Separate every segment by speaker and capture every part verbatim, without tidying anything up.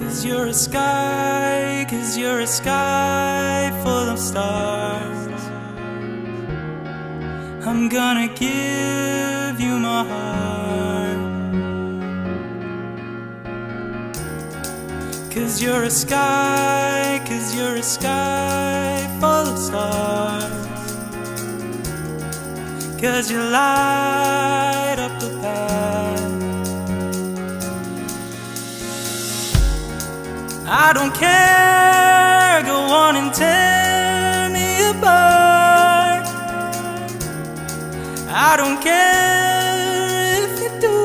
Speaker 1: Cause you're a sky, cause you're a sky full of stars. I'm gonna give you my heart. Cause you're a sky, cause you're a sky full of stars. Cause you light up the path. I don't care, go on and tear me apart. I don't care if you do.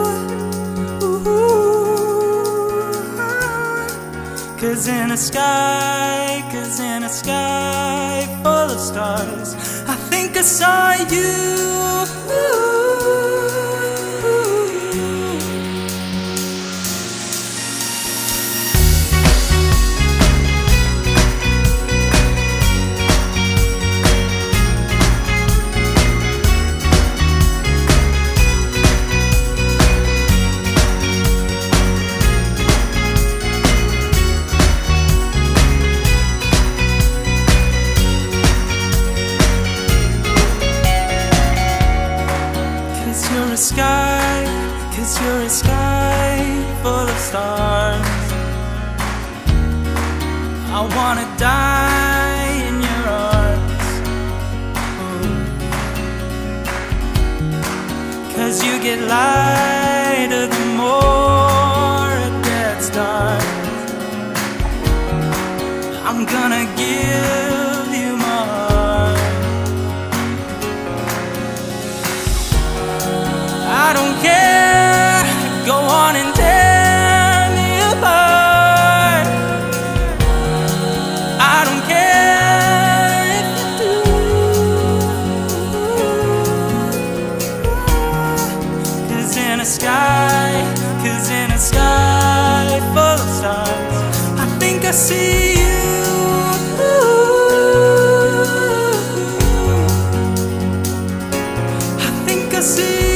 Speaker 1: Ooh. Cause in a sky, cause in a sky full of stars, I think I saw you. Sky, cause you're a sky full of stars. I wanna die in your arms. Ooh. Cause you get lighter the more it gets dark. I'm gonna give you my heart. I don't care, go on and tear me apart. I don't care if you do. Cause in a sky, cause in a sky full of stars, I think I see you. I think I see you.